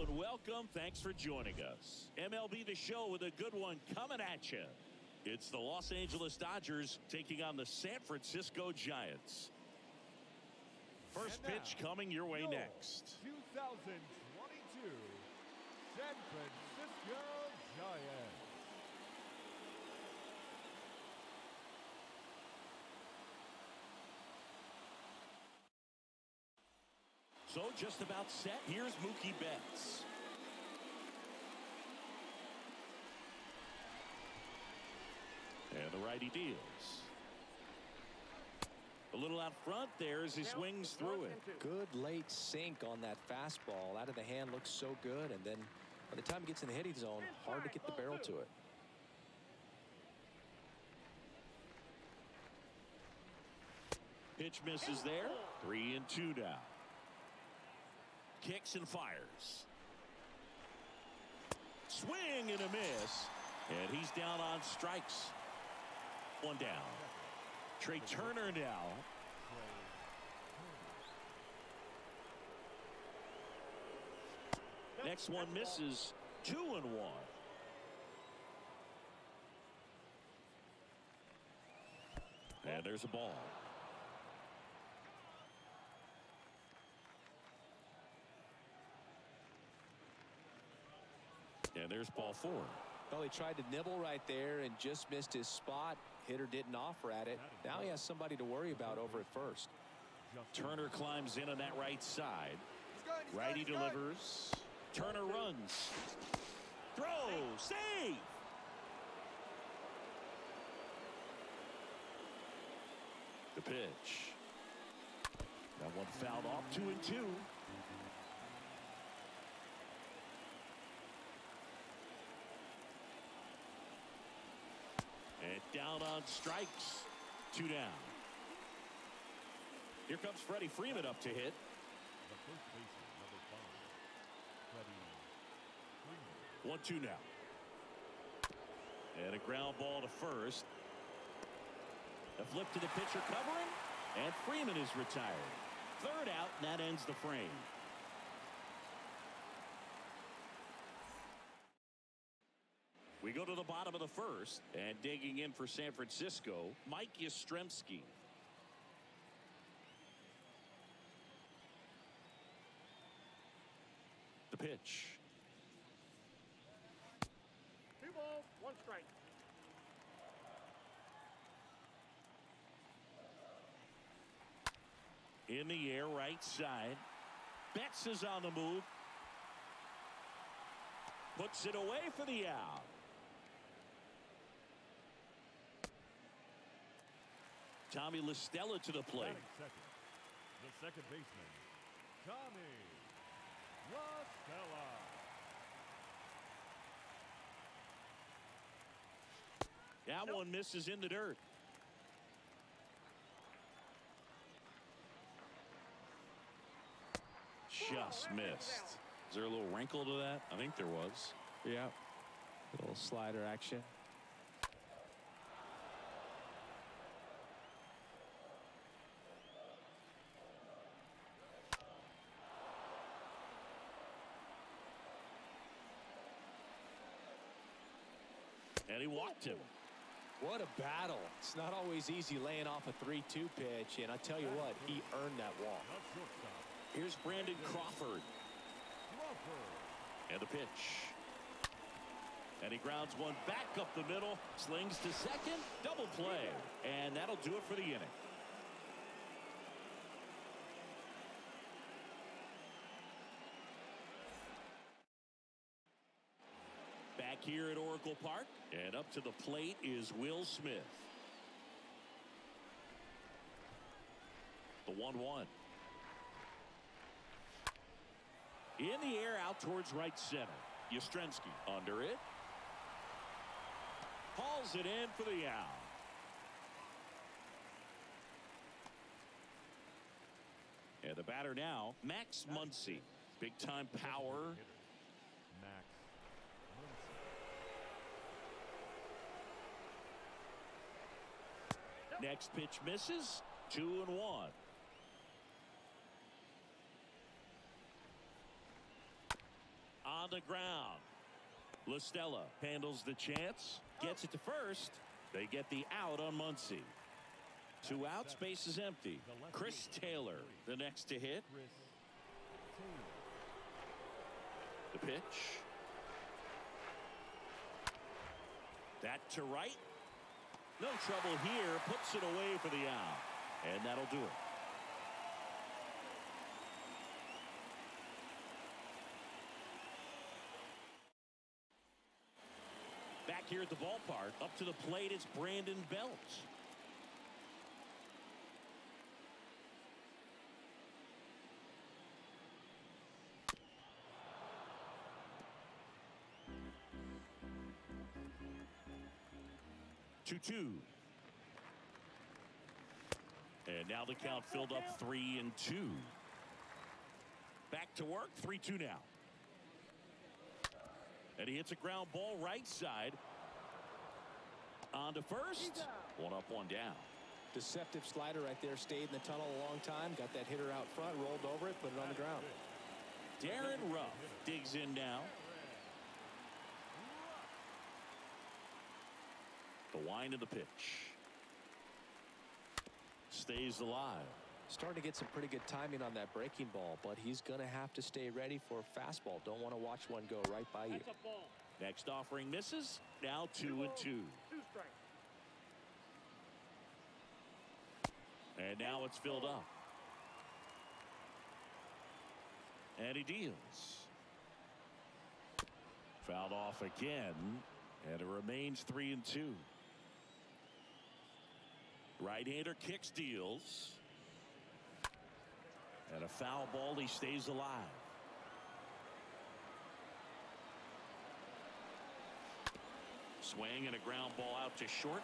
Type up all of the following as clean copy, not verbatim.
and welcome. Thanks for joining us. MLB The Show with a good one coming at you. It's the Los Angeles Dodgers taking on the San Francisco Giants. First pitch coming your way next. 2022 San Francisco Giants. So just about set. Here's Mookie Betts. And the righty deals. A little out front there as he swings through it. Good late sink on that fastball. Out of the hand looks so good, and then by the time it gets in the hitting zone, hard to get the barrel to it. Pitch misses there. 3-2 now. Kicks and fires. Swing and a miss. And he's down on strikes. One down. Trey Turner now. Next one misses. 2-1. And there's a ball. And there's ball 4. Well, he tried to nibble right there and just missed his spot. Hitter didn't offer at it. Now he has somebody to worry about over at first. Turner climbs in on that right side. Righty delivers. Turner runs. Throw. Save. The pitch. That one fouled off. 2-2. And down on strikes. 2 down. Here comes Freddie Freeman up to hit. The first baseman, number 5, Freddie Freeman. 1-2 now. And a ground ball to first. A flip to the pitcher covering. And Freeman is retired. Third out, and that ends the frame. We go to the bottom of the first, and digging in for San Francisco, Mike Yastrzemski. The pitch. 2 balls, 1 strike. In the air, right side. Betts is on the move. Puts it away for the out. Tommy La Stella to the plate. Second, the second baseman, Tommy La Stella. That one misses in the dirt. Just missed. Is there a little wrinkle to that? I think there was. Yeah. A little slider action. And he walked him. What a battle. It's not always easy laying off a 3-2 pitch, and I tell you what, he earned that walk. Here's Brandon Crawford. And the pitch. And he grounds one back up the middle. Slings to second. Double play. And that'll do it for the inning. Back here at Oracle Park. And up to the plate is Will Smith. The 1-1. In the air out towards right center. Yastrzemski under it. Hauls it in for the out. And the batter now, Max Muncy. Big time power. Max Muncy. Next pitch misses. 2-1. On the ground. LaStella handles the chance. Gets it to first. They get the out on Muncy. 2 outs, base is empty. Chris Taylor, the next to hit. The pitch. That to right. No trouble here. Puts it away for the out. And that'll do it. Back here at the ballpark, up to the plate, it's Brandon Belt. Two. And now the count filled up 3-2. Back to work, 3-2 now. And he hits a ground ball right side. On to first. 1 up, 1 down. Deceptive slider right there. Stayed in the tunnel a long time. Got that hitter out front. Rolled over it. Put it on the ground. Darren Ruff digs in now. The wind of the pitch. Stays alive. Starting to get some pretty good timing on that breaking ball, but he's going to have to stay ready for a fastball. Don't want to watch one go right by you. That's a ball. Next offering misses. Now 2-2. 2 strikes. And now it's filled up. And he deals. Fouled off again. And it remains 3-2. Right-hander kicks, deals. And a foul ball. He stays alive. Swing and a ground ball out to short.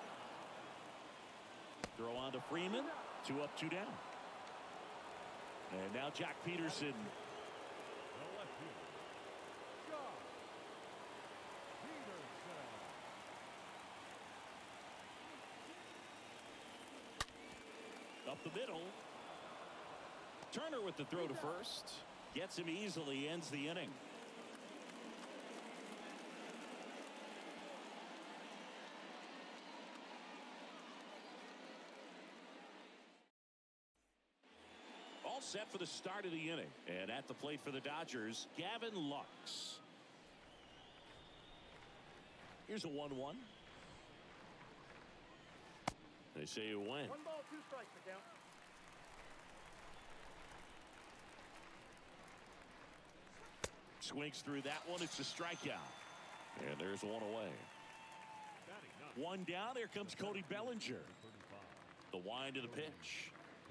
Throw on to Freeman. 2 up, 2 down. And now Jack Peterson. The left fielder, Josh Peterson. Up the middle. Turner with the throw to first. Gets him easily, ends the inning. All set for the start of the inning. And at the plate for the Dodgers, Gavin Lux. Here's a 1-1. They say you win. 1 ball, 2 strikes to count. Swings through that one. It's a strikeout. And there's 1 away. Batting ninth, 1 down. Here comes Cody Bellinger. 35. The wind of the pitch.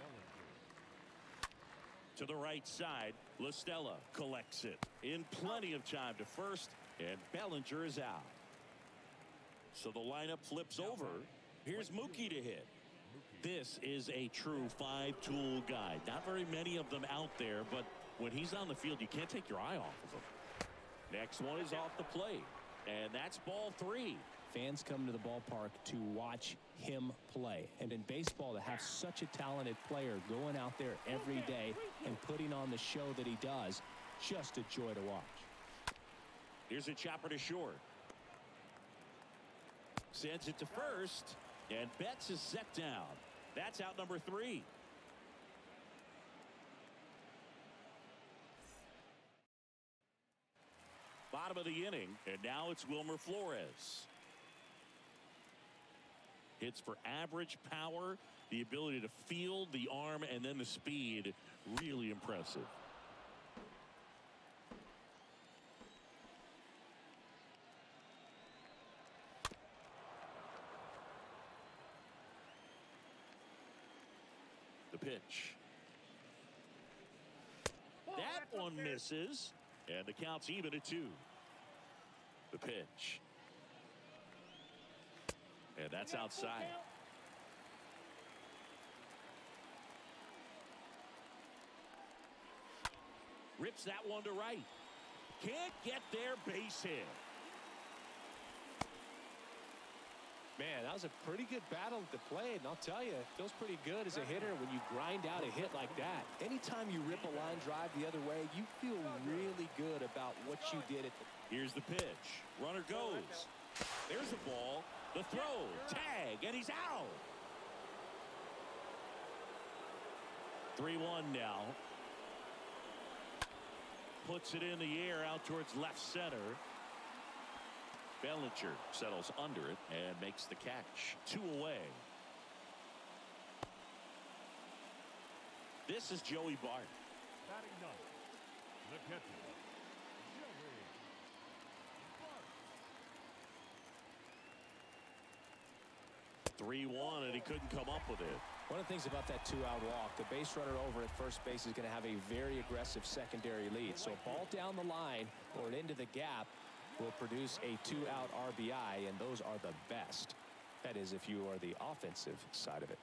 To the right side, LaStella collects it in plenty of time to first, and Bellinger is out. So the lineup flips over. Here's Mookie to hit. This is a true 5-tool guy. Not very many of them out there, but when he's on the field, you can't take your eye off of him. Next one is off the plate, and that's ball 3. Fans come to the ballpark to watch him play. And in baseball, to have such a talented player going out there every day and putting on the show that he does, just a joy to watch. Here's a chopper to short. Sends it to first, and Betts is set down. That's out number 3. Bottom of the inning, and now it's Wilmer Flores. Hits for average power, the ability to field, the arm, and then the speed. Really impressive. The pitch. That one misses, and the count's even at 2. The pitch. And that's outside. Rips that one to right. Can't get there, base hit. Man, that was a pretty good battle at the plate, and I'll tell you, it feels pretty good as a hitter when you grind out a hit like that. Anytime you rip a line drive the other way, you feel really good about what you did at the... Here's the pitch. Runner goes. There's the ball. The throw. Tag. And he's out. 3-1 now. Puts it in the air out towards left center. Bellinger settles under it and makes the catch. 2 away. This is Joey Bart. Batting ninth, the catcher, Joey Bart. 3-1, and he couldn't come up with it. One of the things about that 2-out walk, the base runner over at first base is going to have a very aggressive secondary lead. So a ball down the line or into the gap will produce a 2-out RBI, and those are the best. That is, if you are the offensive side of it.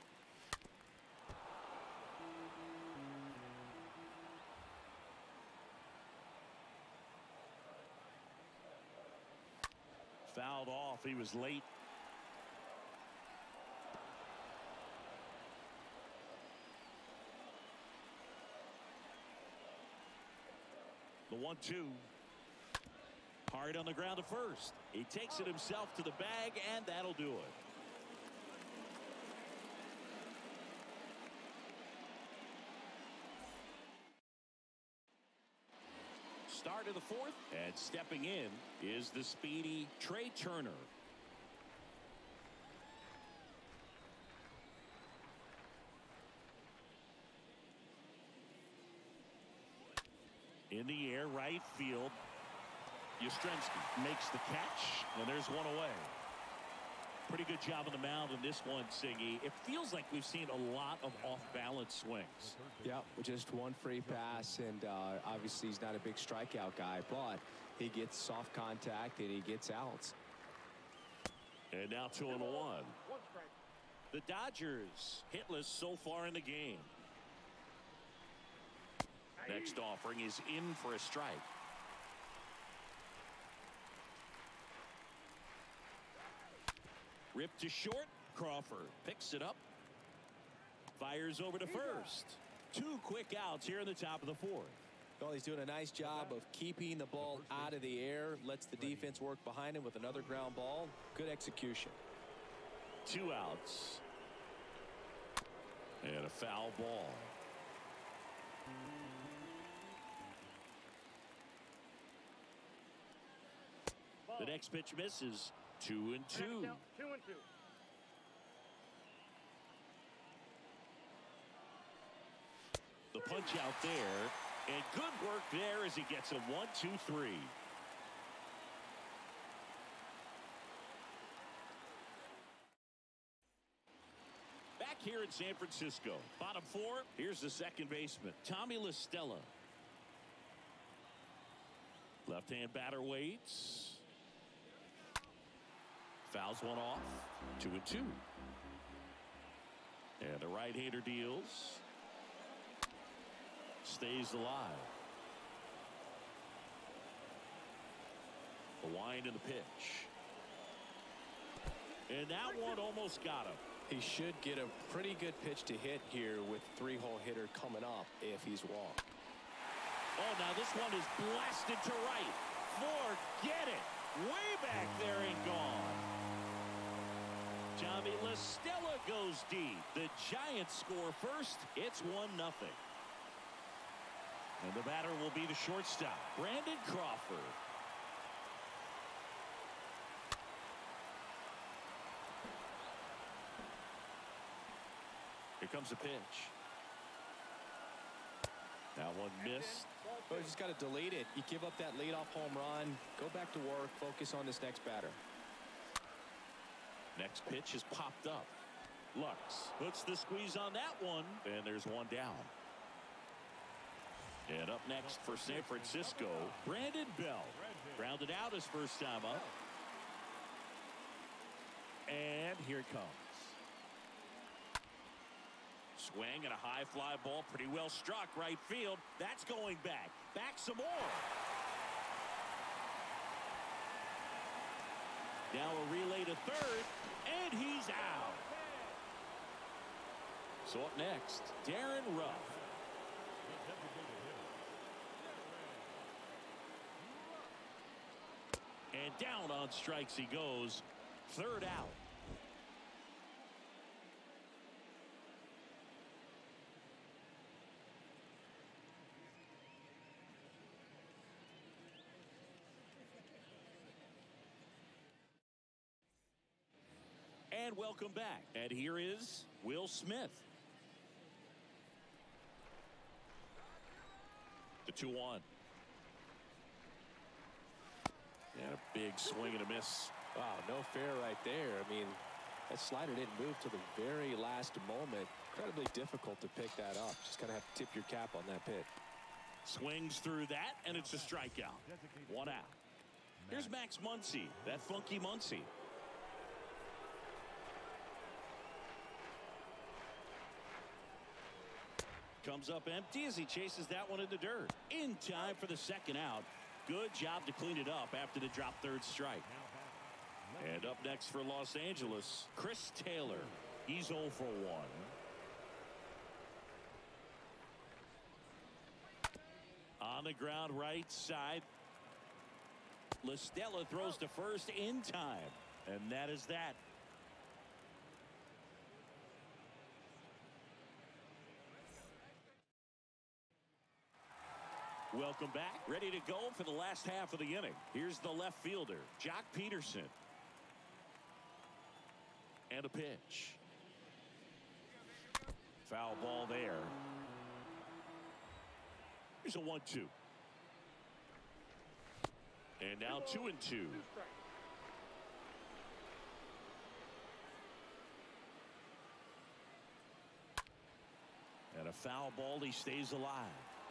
Fouled off. He was late. The 1-2. Hard on the ground to first. He takes it himself to the bag, and that'll do it. Start of the 4th, and stepping in is the speedy Trey Turner. In the air, right field. Yastrzemski makes the catch, and there's one away. Pretty good job on the mound in this one, Singy. It feels like we've seen a lot of off-balance swings. Yeah, just one free pass, and obviously he's not a big strikeout guy, but he gets soft contact and he gets outs. And now 2-1. 1 strike. The Dodgers hitless so far in the game. Next offering is in for a strike. Ripped to short. Crawford picks it up. Fires over to first. 2 quick outs here in the top of the 4th. Well, he's doing a nice job of keeping the ball out of the air. Lets the defense work behind him with another ground ball. Good execution. 2 outs. And a foul ball. The next pitch misses. 2-2. 2-2. The punch out there, and good work there as he gets a 1-2-3. Back here in San Francisco, bottom 4, here's the second baseman, Tommy La Stella. Left-hand batter waits. Fouls one off. 2-2. And a right-hander deals. Stays alive. The wind and the pitch. And that one almost got him. He should get a pretty good pitch to hit here with 3-hole hitter coming up if he's walked. Oh, now this one is blasted to right. Forget it. Way back there and gone. Tommy La Stella goes deep. The Giants score first. It's 1-0. And the batter will be the shortstop, Brandon Crawford. Here comes the pitch. That one missed. But you just got to delete it. You give up that leadoff home run. Go back to work. Focus on this next batter. Next pitch is popped up. Lux puts the squeeze on that one. And there's one down. And up next for San Francisco, Brandon Bell. Grounded out his first time up. And here it comes. Swing and a high fly ball, pretty well struck right field. That's going back. Back some more. Now a relay to third, and he's out. So up next, Darren Ruff. And down on strikes he goes. Third out. And welcome back. And here is Will Smith. The 2-1. And a big swing and a miss. Wow, no fair right there. I mean, that slider didn't move to the very last moment. Incredibly difficult to pick that up. Just kind of have to tip your cap on that pitch. Swings through that, and it's a strikeout. 1 out. Here's Max Muncy, that funky Muncy. Comes up empty as he chases that one in the dirt. In time for the second out. Good job to clean it up after the drop third strike. And up next for Los Angeles, Chris Taylor. He's 0 for 1. On the ground right side. La Stella throws to first in time. And that is that. Welcome back. Ready to go for the last half of the inning. Here's the left fielder, Jock Peterson. And a pitch. Foul ball there. Here's a 1-2. And now 2-2. And a foul ball. He stays alive.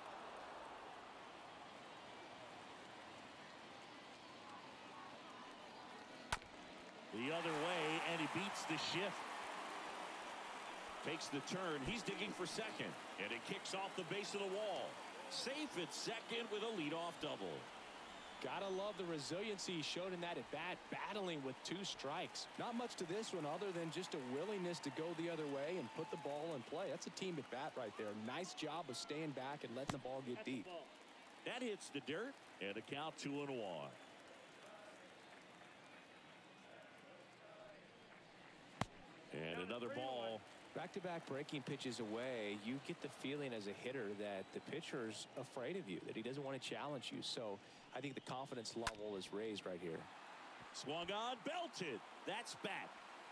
The other way, and he beats the shift. Takes the turn. He's digging for second. And it kicks off the base of the wall. Safe at second with a leadoff double. Gotta love the resiliency he showed in that at bat, battling with 2 strikes. Not much to this one other than just a willingness to go the other way and put the ball in play. That's a team at bat right there. Nice job of staying back and letting the ball get deep. That hits the dirt, and a count 2-1. And another ball. Back-to-back breaking pitches away, you get the feeling as a hitter that the pitcher's afraid of you, that he doesn't want to challenge you. So I think the confidence level is raised right here. Swung on, belted. That's back.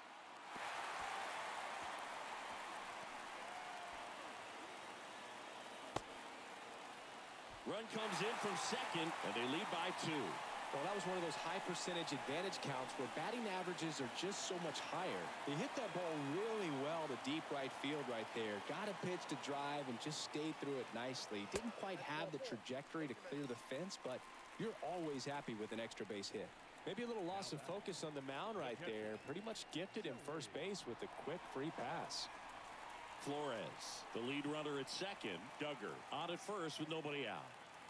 Run comes in from second, and they lead by 2. Well, that was one of those high percentage advantage counts where batting averages are just so much higher. He hit that ball really well to deep right field right there. Got a pitch to drive and just stayed through it nicely. Didn't quite have the trajectory to clear the fence, but you're always happy with an extra base hit. Maybe a little loss of focus on the mound right there. Pretty much gifted him first base with a quick free pass. Flores, the lead runner at second. Duggar on at first with nobody out.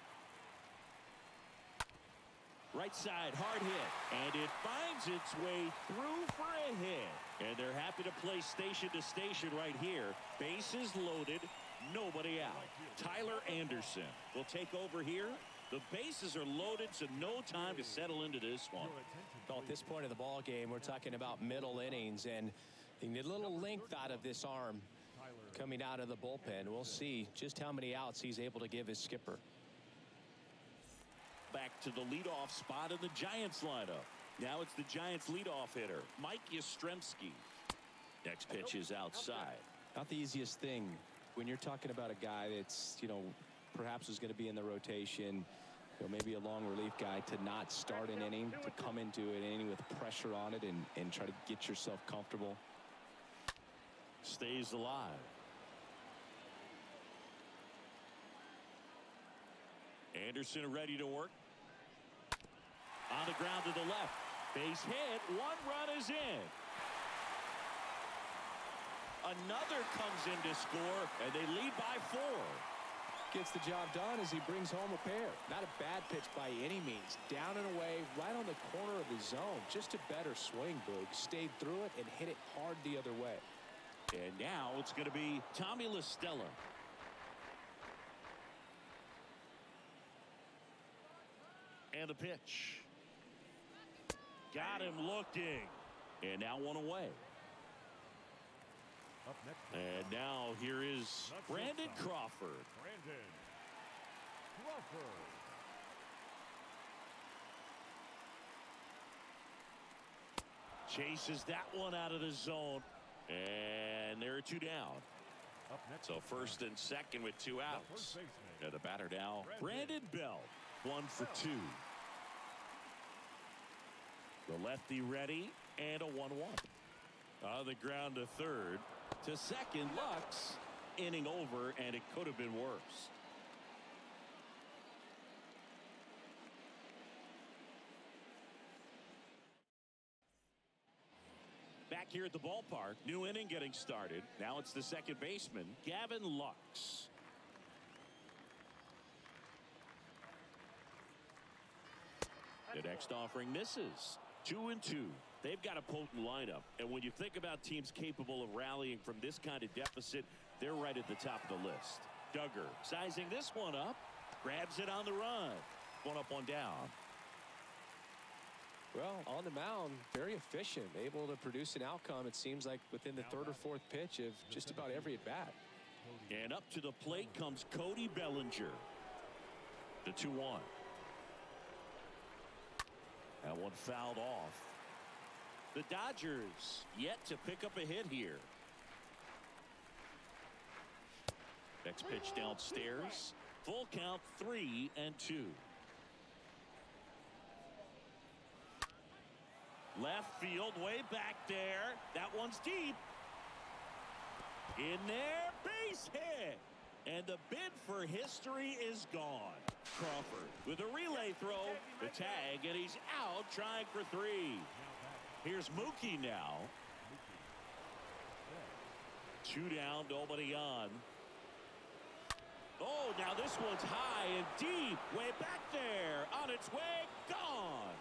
Right side, hard hit, and it finds its way through for a hit. And they're happy to play station to station right here. Bases loaded, nobody out. Tyler Anderson will take over here. The bases are loaded, so no time to settle into this one. Well, at this point of the ball game, we're talking about middle innings, and you need a little length out of this arm coming out of the bullpen. We'll see just how many outs he's able to give his skipper. Back to the leadoff spot in the Giants lineup. Now it's the Giants leadoff hitter, Mike Yastrzemski. Next pitch is outside. Not the easiest thing when you're talking about a guy that's, perhaps is going to be in the rotation, maybe a long relief guy, to not start an inning, to come into an inning with pressure on it and try to get yourself comfortable. Stays alive. Anderson ready to work. On the ground to the left. Base hit. 1 run is in. Another comes in to score, and they lead by 4. Gets the job done as he brings home a pair. Not a bad pitch by any means. Down and away, right on the corner of the zone. Just a better swing, Boog. Stayed through it and hit it hard the other way. And now it's going to be Tommy La Stella. And a pitch. Got him looking. And now one away. Up next. And now here is Brandon Crawford. Brandon Crawford. Chases that one out of the zone. And there are two down. Up next. So first and second with two outs. First baseman. And the batter now, Brandon Belt. 1 for 2. The lefty ready, and a 1-1. On the ground to third. To second, Lux. Inning over, and it could have been worse. Back here at the ballpark, new inning getting started. Now it's the second baseman, Gavin Lux. The next offering misses. 2-2. They've got a potent lineup, and when you think about teams capable of rallying from this kind of deficit, they're right at the top of the list. Duggar sizing this one up, grabs it on the run. 1 up, 1 down. Well, on the mound, very efficient, able to produce an outcome, it seems like, within the third or fourth pitch of just about every at-bat. And up to the plate comes Cody Bellinger. The 2-1. That one fouled off. The Dodgers yet to pick up a hit here. Next pitch downstairs. Full count, 3-2. Left field, way back there. That one's deep. In there, base hit. And the bid for history is gone. Crawford with a relay throw, the tag, and he's out trying for 3. Here's Mookie now. 2 down, nobody on. Oh, now this one's high and deep, way back there, on its way, gone.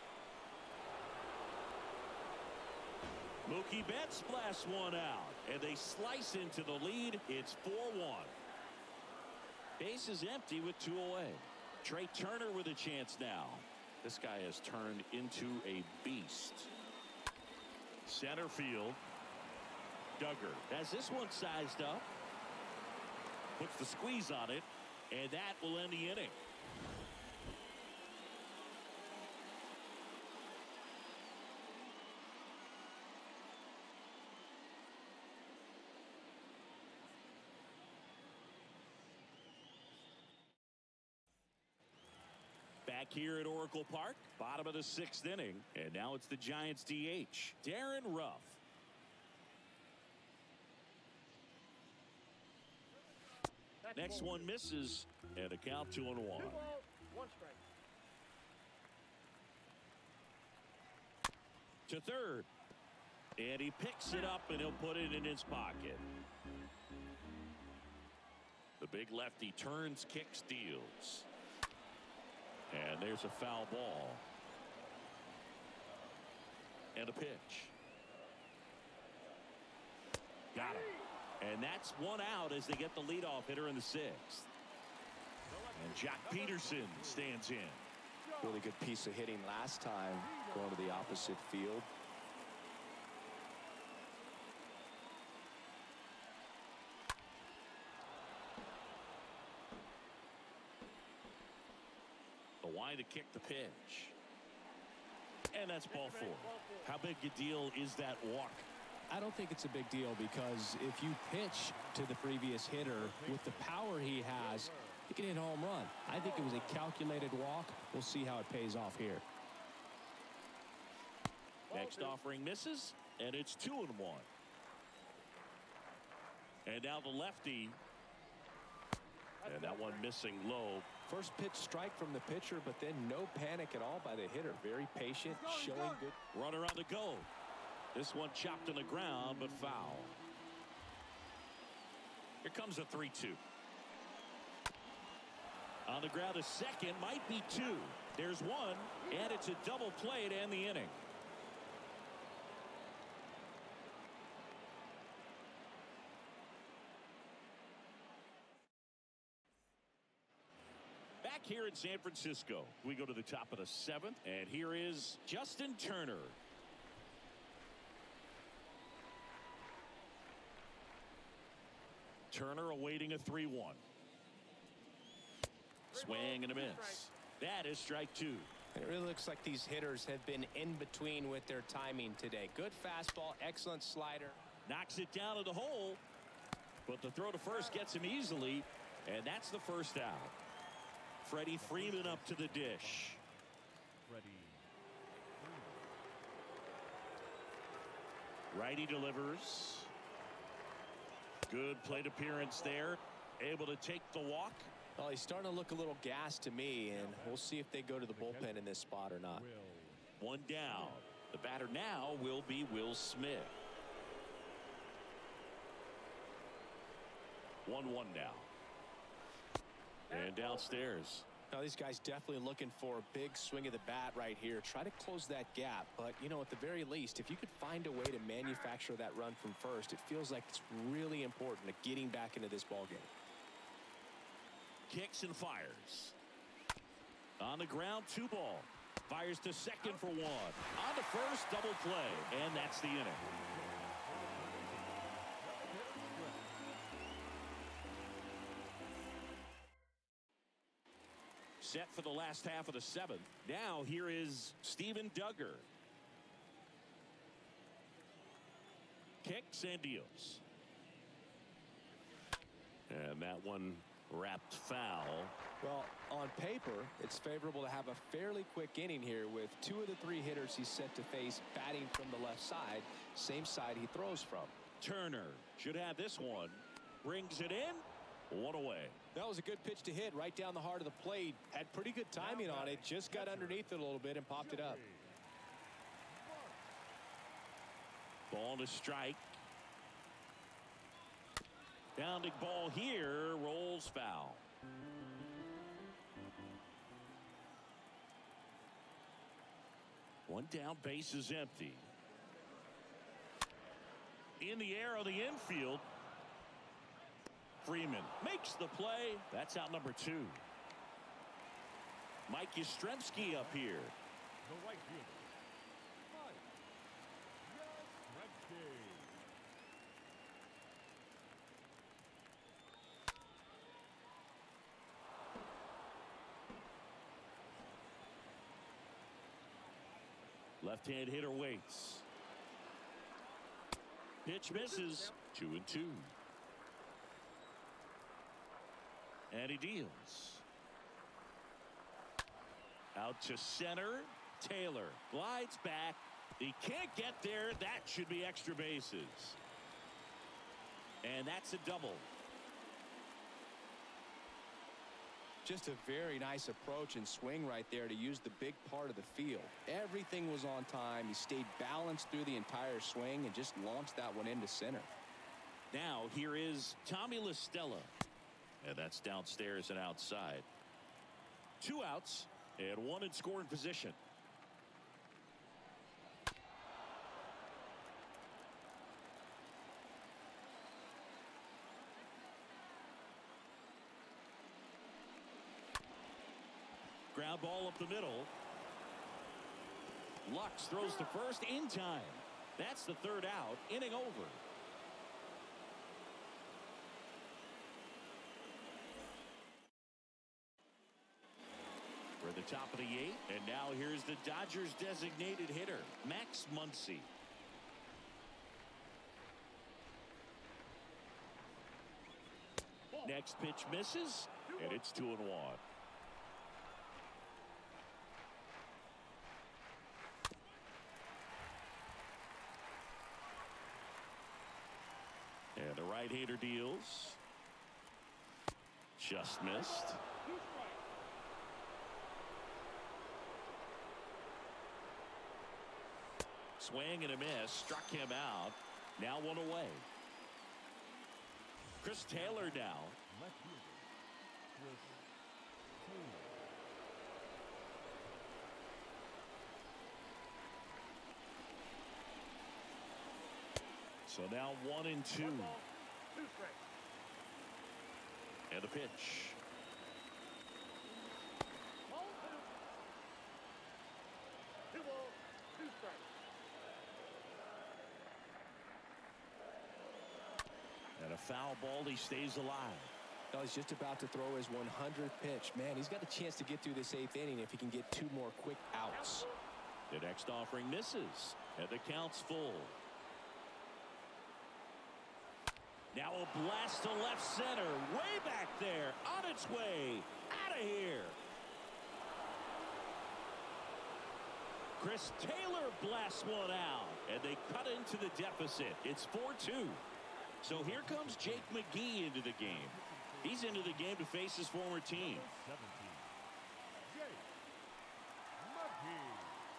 Mookie Betts blasts one out, and they slice into the lead. It's 4-1. Base is empty with 2 away. Trey Turner with a chance now. This guy has turned into a beast. Center field. Duggar has this one sized up. Puts the squeeze on it, and that will end the inning. Back here at Oracle Park, bottom of the 6th inning, and now it's the Giants DH, Darren Ruff. Next one misses, and a count 2-1. 2 balls, 1 strike. To third, and he picks it up, and he'll put it in his pocket. The big lefty turns, kicks, deals. And there's a foul ball. And a pitch. Got him. And that's one out as they get the leadoff hitter in the 6th. And Jack Peterson stands in. Really good piece of hitting last time, going to the opposite field. Why to kick the pitch. And that's ball 4. How big a deal is that walk? I don't think it's a big deal because if you pitch to the previous hitter with the power he has, he can hit a home run. I think it was a calculated walk. We'll see how it pays off here. Next offering misses, and it's 2-1. And now the lefty. And that one missing low. First pitch strike from the pitcher, but then no panic at all by the hitter. Very patient, showing good. Runner on the go. This one chopped on the ground, but foul. Here comes a 3-2. On the ground, a second, might be 2. There's 1, and it's a double play to end the inning. Back here at in San Francisco. We go to the top of the 7th, and here is Justin Turner. Turner awaiting a 3-1. Swing and a miss. That is strike 2. It really looks like these hitters have been in between with their timing today. Good fastball, excellent slider. Knocks it down to the hole, but the throw to first gets him easily, and that's the first out. Freddie Freeman up to the dish. Freddie. Righty delivers. Good plate appearance there. Able to take the walk. Well, he's starting to look a little gassed to me, and we'll see if they go to the bullpen in this spot or not. One down. The batter now will be Will Smith. 1-1 now. And downstairs. Now, these guys definitely looking for a big swing of the bat right here. Try to close that gap. But, you know, at the very least, if you could find a way to manufacture that run from first, it feels like it's really important to getting back into this ballgame. Kicks and fires. On the ground, 2 ball. Fires to second for 1. On to first, double play. And that's the inning. Set for the last half of the 7th. Now here is Steven Duggar. Kicks and deals. And that one wrapped foul. Well, on paper, it's favorable to have a fairly quick inning here with 2 of the 3 hitters he's set to face batting from the left side, same side he throws from. Turner should have this one. Brings it in. 1 away. That was a good pitch to hit right down the heart of the plate. Had pretty good timing on it. Just got underneath it a little bit and popped it up. Ball to strike. Bounding ball here. Rolls foul. One down, base is empty. In the air on the infield. Freeman makes the play. That's out number 2. Mike Yastrzemski up here. The right fielder, Mike Yastrzemski. Left-hand hitter waits. Pitch misses. 2-2. And he deals. Out to center. Taylor glides back. He can't get there. That should be extra bases. And that's a double. Just a very nice approach and swing right there to use the big part of the field. Everything was on time. He stayed balanced through the entire swing and just launched that one into center. Now here is Tommy La Stella. And that's downstairs and outside. 2 outs and 1 in scoring position. Ground ball up the middle. Lux throws to first in time. That's the 3rd out. Inning over. We're at the top of the 8th, and now here's the Dodgers designated hitter, Max Muncy. Next pitch misses, and it's 2-1. And the right-hander deals. Just missed. Swing and a miss. Struck him out. Now 1 away. Chris Taylor now. Left fielder, Chris Taylor. So now 1-2. 1 ball, 2 strikes. And the pitch. foul ball. He stays alive. No, he's just about to throw his 100th pitch. Man, he's got a chance to get through this 8th inning if he can get 2 more quick outs. The next offering misses, and the count's full. Now a blast to left center, way back there, on its way, out of here. Chris Taylor blasts one out, and they cut into the deficit. It's 4-2. So here comes Jake McGee into the game. He's into the game to face his former team. 17. Jake McGee.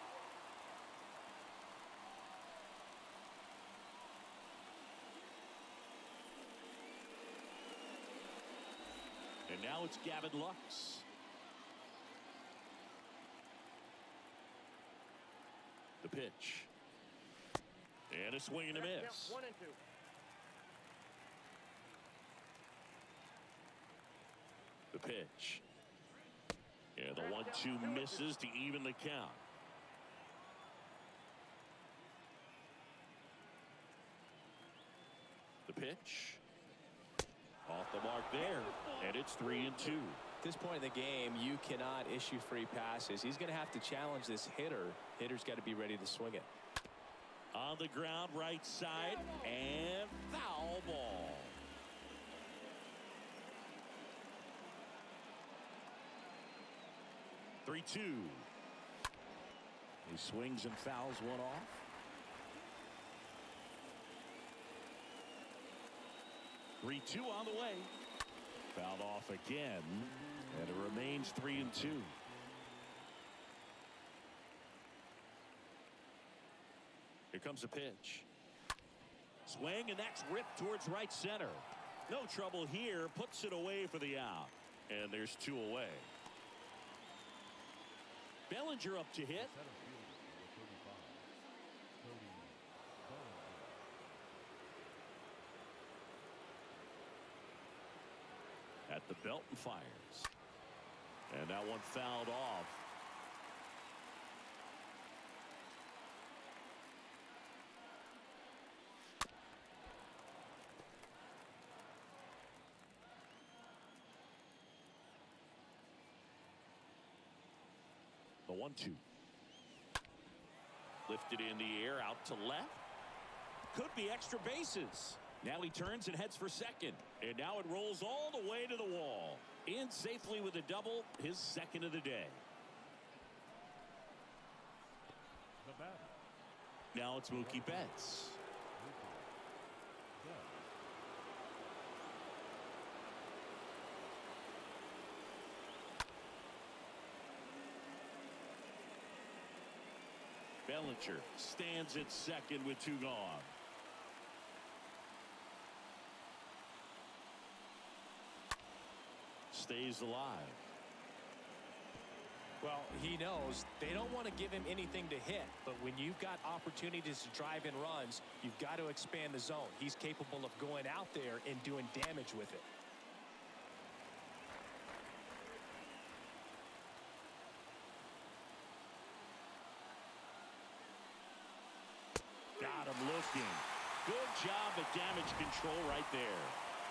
And now it's Gavin Lux. The pitch. And a swing and a miss. 1-2. The pitch. And the 1-2 misses to even the count. The pitch. Off the mark there. And it's 3-2. At this point in the game, you cannot issue free passes. He's going to have to challenge this hitter. Hitter's got to be ready to swing it. On the ground, right side, and foul ball. Three-2. He swings and fouls one off. Three-2 on the way. Fouled off again, and it remains 3-2. Here comes a pitch. Swing, and that's ripped towards right center. No trouble here. Puts it away for the out. And there's 2 away. Bellinger up to hit. Center fielder, number 35. Cody Bellinger. At the belt and fires. And that one fouled off. The 1-2. Lifted in the air out to left. Could be extra bases. Now he turns and heads for second. And now it rolls all the way to the wall. In safely with a double, his second of the day. The batter. Now it's Mookie Betts. Bellinger stands at second with 2 gone. Stays alive. Well, he knows they don't want to give him anything to hit, but when you've got opportunities to drive in runs, you've got to expand the zone. He's capable of going out there and doing damage with it. Got him looking. Good job at damage control right there.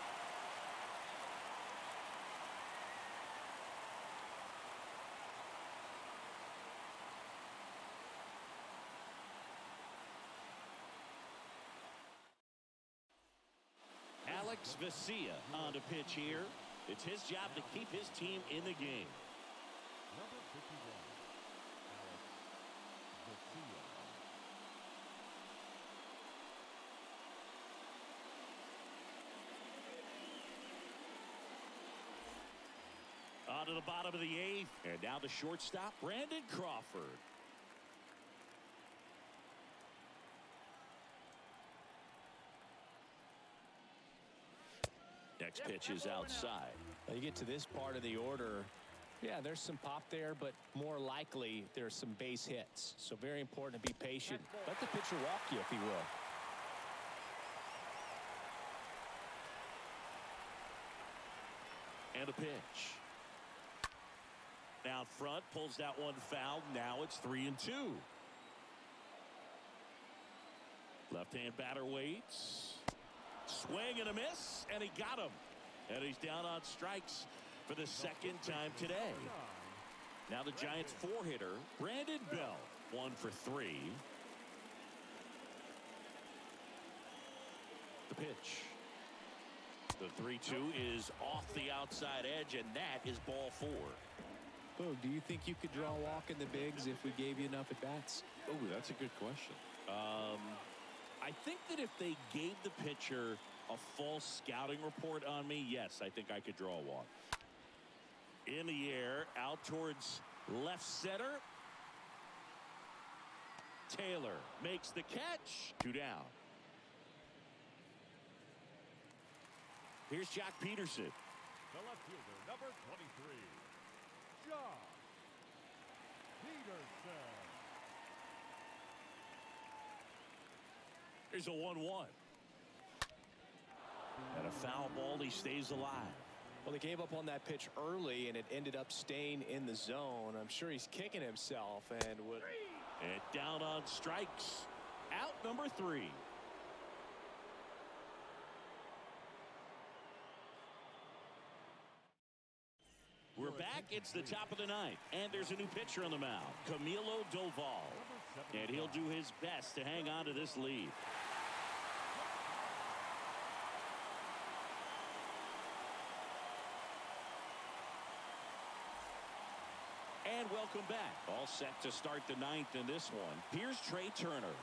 Alex Vesia on to pitch here. It's his job to keep his team in the game. Number 51. Alex Vesia. On to the bottom of the 8th. And now the shortstop, Brandon Crawford. Next pitch is outside. Now you get to this part of the order. Yeah, there's some pop there, but more likely there's some base hits. So very important to be patient. Let the pitcher walk you if he will. And a pitch. Out front, pulls that one foul. Now it's 3-2. Left-hand batter waits. Swing and a miss, and he got him. And he's down on strikes for the second time today. Now the Giants' 4-hitter, Brandon Bell, 1 for 3. The pitch. The 3-2 is off the outside edge, and that is ball 4. Boog, do you think you could draw a walk in the bigs if we gave you enough at-bats? Oh, that's a good question. I think that if they gave the pitcher a false scouting report on me, yes, I think I could draw a walk. In the air, out towards left center. Taylor makes the catch. 2 down. Here's Jock Peterson. The left fielder, number 23, Jock Peterson. Here's a 1-1. And a foul ball. He stays alive. Well, he gave up on that pitch early, and it ended up staying in the zone. I'm sure he's kicking himself and would. And down on strikes. Out number 3. We're back. It's the top of the 9th, and there's a new pitcher on the mound, Camilo Doval, and he'll do his best to hang on to this lead. And welcome back. All set to start the 9th in this one. Here's Trey Turner.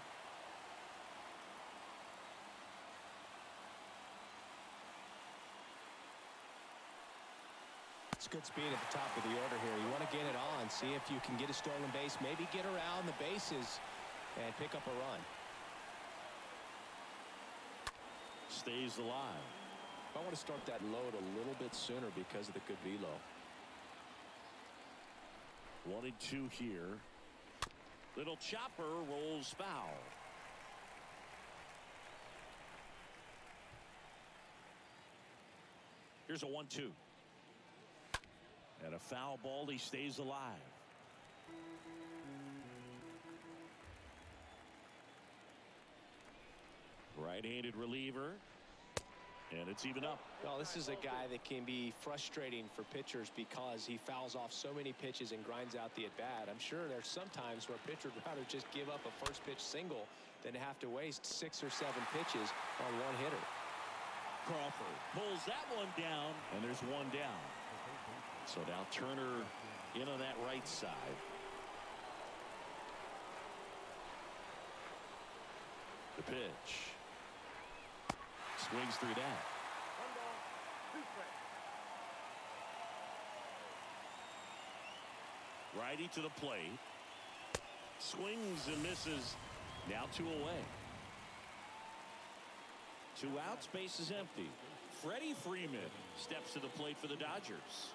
It's good speed at the top of the order here. You want to get it on, see if you can get a stolen base, maybe get around the bases and pick up a run. Stays alive. I want to start that load a little bit sooner because of the good velo. 1-2 here. Little chopper rolls foul. Here's a 1-2. And a foul ball. He stays alive. Right-handed reliever. And it's even up. Well, this is a guy that can be frustrating for pitchers because he fouls off so many pitches and grinds out the at-bat. I'm sure there's some times where a pitcher would rather just give up a first pitch single than have to waste 6 or 7 pitches on one hitter. Crawford pulls that one down, and there's 1 down. So now Turner in on that right side. The pitch. Swings through that. 1 ball, 2 strikes. Righty to the plate. Swings and misses. Now 2 away. 2 outs, base is empty. Freddie Freeman steps to the plate for the Dodgers.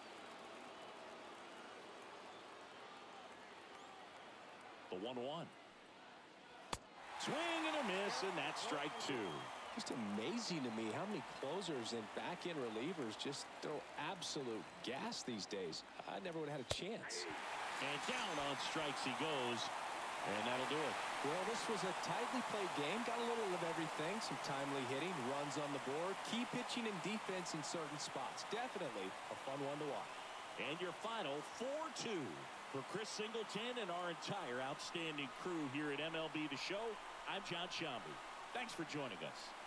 The 1-1. Swing and a miss, and that's strike 2. Just amazing to me how many closers and back-end relievers just throw absolute gas these days. I never would have had a chance. And down on strikes he goes, and that'll do it. Well, this was a tightly played game. Got a little of everything. Some timely hitting, runs on the board, key pitching and defense in certain spots. Definitely a fun one to watch. And your final 4-2 for Chris Singleton and our entire outstanding crew here at MLB The Show. I'm John Sciambi. Thanks for joining us.